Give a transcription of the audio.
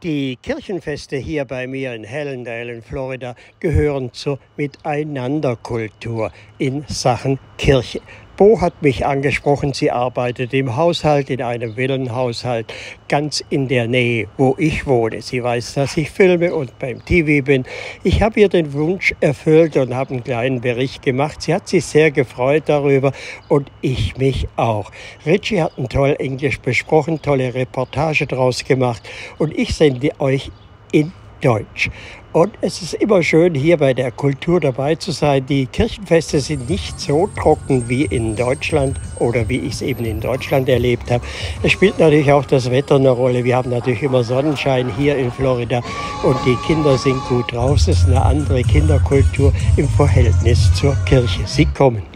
Die Kirchenfeste hier bei mir in Hallandale in Florida gehören zur Miteinanderkultur in Sachen Kirche. Bo hat mich angesprochen, sie arbeitet im Haushalt, in einem Villenhaushalt, ganz in der Nähe, wo ich wohne. Sie weiß, dass ich filme und beim TV bin. Ich habe ihr den Wunsch erfüllt und habe einen kleinen Bericht gemacht. Sie hat sich sehr gefreut darüber und ich mich auch. Richie hat ein toll Englisch besprochen, tolle Reportage draus gemacht und ich sende euch in Deutsch. Und es ist immer schön, hier bei der Kultur dabei zu sein. Die Kirchenfeste sind nicht so trocken wie in Deutschland oder wie ich es eben in Deutschland erlebt habe. Es spielt natürlich auch das Wetter eine Rolle. Wir haben natürlich immer Sonnenschein hier in Florida und die Kinder sind gut draus. Es ist eine andere Kinderkultur im Verhältnis zur Kirche. Sie kommen.